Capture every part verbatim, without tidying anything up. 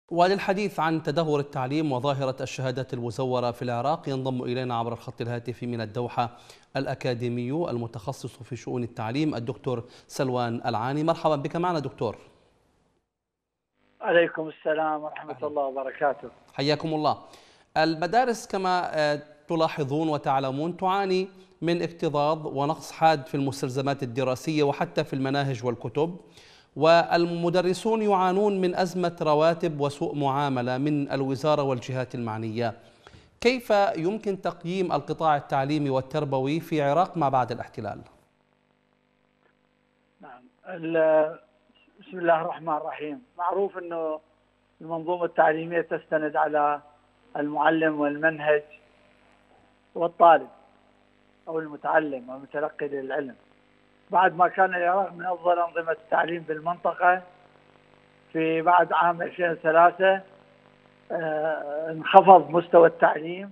وللحديث عن تدهور التعليم وظاهرة الشهادات المزورة في العراق ينضم إلينا عبر الخط الهاتفي من الدوحة الأكاديمي المتخصص في شؤون التعليم الدكتور سلوان العاني. مرحبا بك معنا دكتور. عليكم السلام ورحمة أهلا. الله وبركاته. حياكم الله. المدارس كما تلاحظون وتعلمون تعاني من اكتظاظ ونقص حاد في المستلزمات الدراسية وحتى في المناهج والكتب، والمدرسون يعانون من أزمة رواتب وسوء معاملة من الوزارة والجهات المعنية. كيف يمكن تقييم القطاع التعليمي والتربوي في العراق ما بعد الاحتلال؟ نعم. بسم الله الرحمن الرحيم. معروف أنه المنظومة التعليمية تستند على المعلم والمنهج والطالب أو المتعلم والمتلقي للعلم. بعد ما كان العراق من أفضل أنظمة التعليم بالمنطقة، في بعد عام ألفين وثلاثة آه انخفض مستوى التعليم،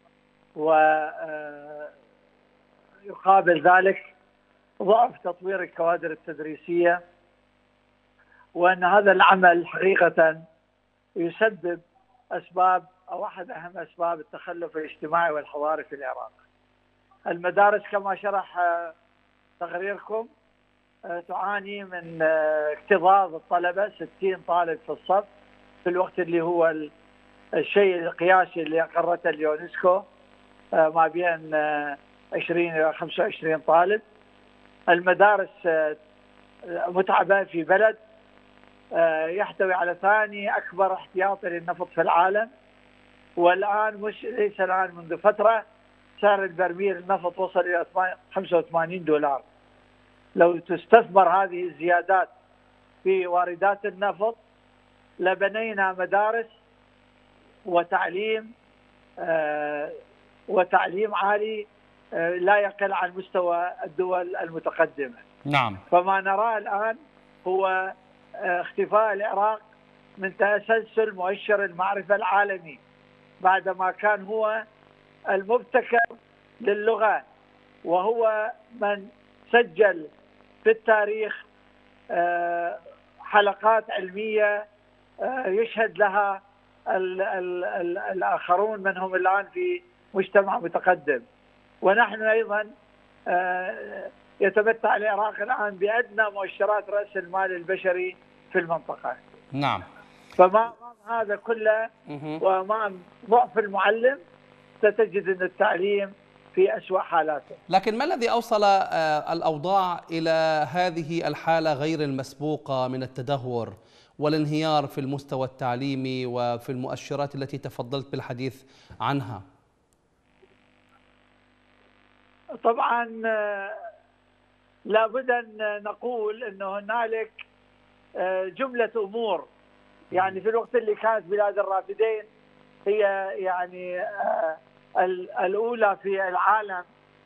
ويقابل آه ذلك ضعف تطوير الكوادر التدريسية، وأن هذا العمل حقيقة يسبب أسباب أو أحد أهم أسباب التخلف الاجتماعي والحضاري في العراق. المدارس كما شرح آه تقريركم تعاني من اكتظاظ الطلبة، ستين طالب في الصف، في الوقت اللي هو الشيء القياسي اللي أقرته اليونسكو ما بين عشرين إلى خمسة وعشرين طالب. المدارس متعبة في بلد يحتوي على ثاني أكبر احتياطي للنفط في العالم، والآن مش ليس الآن منذ فترة سعر البرميل النفط وصل إلى خمسة وثمانين دولار. لو تستثمر هذه الزيادات في واردات النفط لبنينا مدارس وتعليم آه وتعليم عالي آه لا يقل عن مستوى الدول المتقدمة. نعم. فما نراه الآن هو آه اختفاء العراق من تسلسل مؤشر المعرفة العالمي، بعدما كان هو المبتكر للغة، وهو من سجل في التاريخ حلقات علمية يشهد لها ال ال ال الآخرون منهم الآن في مجتمع متقدم. ونحن أيضا يتمتع العراق الآن بأدنى مؤشرات رأس المال البشري في المنطقة. نعم. فما هذا كله ومع ضعف المعلم ستجد أن التعليم في أسوأ حالاته. لكن ما الذي أوصل الأوضاع إلى هذه الحالة غير المسبوقة من التدهور والانهيار في المستوى التعليمي وفي المؤشرات التي تفضلت بالحديث عنها؟ طبعا لابد أن نقول أنه هنالك جملة أمور، يعني في الوقت اللي كانت بلاد الرافدين هي يعني الأولى في العالم،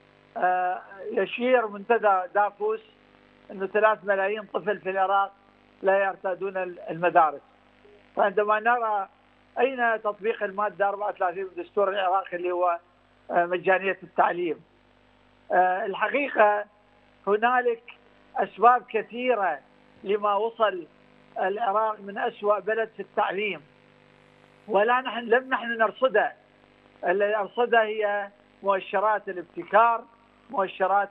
يشير منتدى دافوس أنه ثلاث ملايين طفل في العراق لا يرتادون المدارس. فعندما نرى أين تطبيق المادة أربعة وثلاثين من دستور العراق اللي هو مجانية التعليم، الحقيقة هنالك أسباب كثيرة لما وصل العراق من أسوأ بلد في التعليم، ولا نحن لم نحن نرصده. اللي أرصدها هي مؤشرات الابتكار، مؤشرات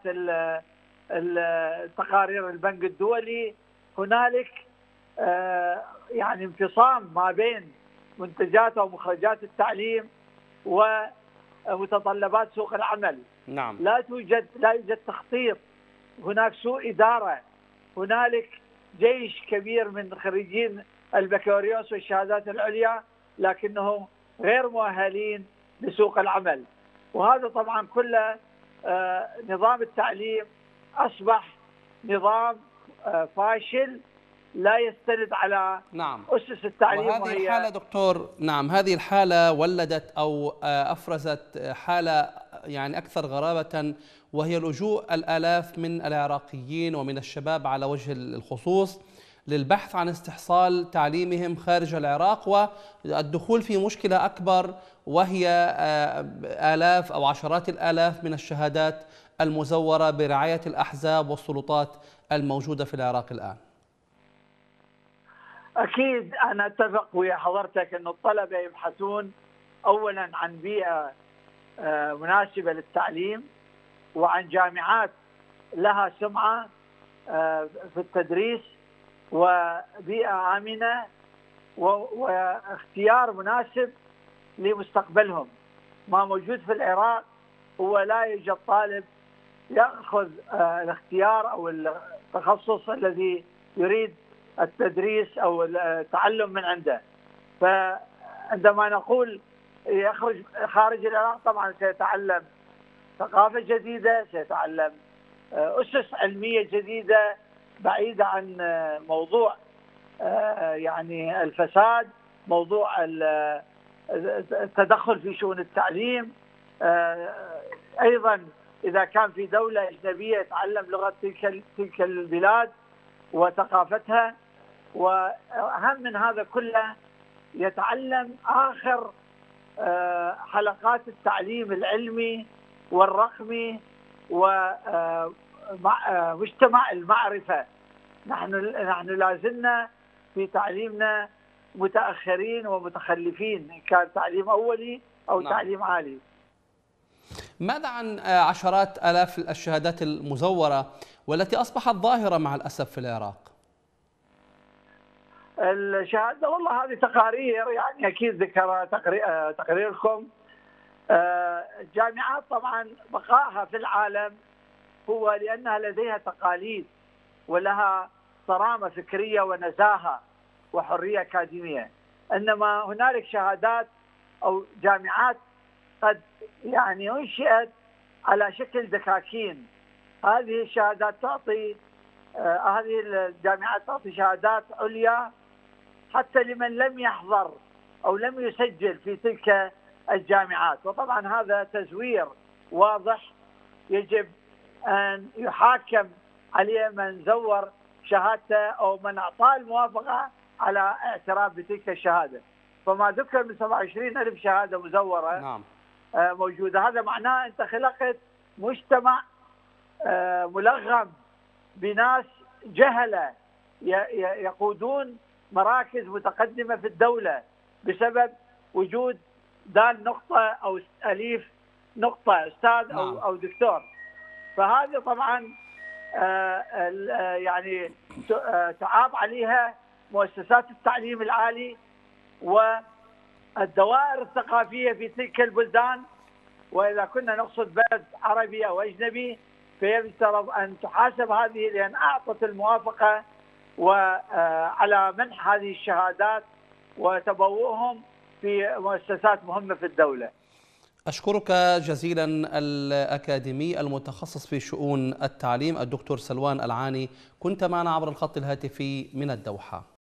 التقارير البنك الدولي. هنالك يعني انفصام ما بين منتجات ومخرجات التعليم ومتطلبات سوق العمل. نعم. لا توجد لا يوجد تخطيط، هناك سوء إدارة، هنالك جيش كبير من خريجين البكالوريوس والشهادات العليا لكنهم غير مؤهلين لسوق العمل. وهذا طبعا كله آه نظام التعليم أصبح نظام آه فاشل لا يستند على نعم. أسس التعليم. وهذه وهي الحالة دكتور، نعم، هذه الحالة ولدت أو أفرزت حالة يعني أكثر غرابة، وهي لجوء الآلاف من العراقيين ومن الشباب على وجه الخصوص للبحث عن استحصال تعليمهم خارج العراق والدخول في مشكلة أكبر، وهي آلاف أو عشرات الآلاف من الشهادات المزورة برعاية الأحزاب والسلطات الموجودة في العراق الآن. أكيد أنا أتفق ويا حضرتك أن الطلبة يبحثون أولا عن بيئة مناسبة للتعليم، وعن جامعات لها سمعة في التدريس، وبيئة آمنة، واختيار مناسب لمستقبلهم. ما موجود في العراق هو لا يوجد طالب يأخذ الاختيار أو التخصص الذي يريد التدريس أو التعلم من عنده. فعندما نقول يخرج خارج العراق طبعا سيتعلم ثقافة جديدة، سيتعلم أسس علمية جديدة بعيدة عن موضوع يعني الفساد، موضوع التدخل في شؤون التعليم. أيضا إذا كان في دولة أجنبية يتعلم لغة تلك تلك البلاد وثقافتها، وأهم من هذا كله يتعلم آخر حلقات التعليم العلمي والرقمي ومجتمع المعرفة. نحن نحن لازلنا في تعليمنا متأخرين ومتخلفين، إن كان تعليم أولي أو نعم. تعليم عالي. ماذا عن عشرات آلاف الشهادات المزورة والتي أصبحت ظاهرة مع الأسف في العراق؟ الشهادة والله هذه تقارير، يعني أكيد ذكر تقريركم. الجامعات طبعا بقائها في العالم هو لأنها لديها تقاليد ولها صرامة فكرية ونزاهة وحرية أكاديمية، إنما هنالك شهادات أو جامعات قد يعني أنشئت على شكل دكاكين. هذه الشهادات تعطي آه هذه الجامعات تعطي شهادات عليا حتى لمن لم يحضر أو لم يسجل في تلك الجامعات، وطبعا هذا تزوير واضح يجب أن يحاكم عليه من زور شهادته أو من أعطاه الموافقة على اعتراف بتلك الشهادة. فما ذكر من سبعة وعشرين ألف شهادة مزورة نعم. موجودة، هذا معناه أنت خلقت مجتمع ملغم بناس جهلة يقودون مراكز متقدمة في الدولة بسبب وجود دال نقطة أو أليف نقطة أستاذ أو نعم. أو دكتور. فهذه طبعا يعني تعاب عليها مؤسسات التعليم العالي والدوائر الثقافية في تلك البلدان. وإذا كنا نقصد بلد عربي أو أجنبي فيفترض أن تحاسب هذه، لأن أعطت الموافقة وعلى منح هذه الشهادات وتبوؤهم في مؤسسات مهمة في الدولة. أشكرك جزيلا الأكاديمي المتخصص في شؤون التعليم الدكتور سلوان العاني، كنت معنا عبر الخط الهاتفي من الدوحة.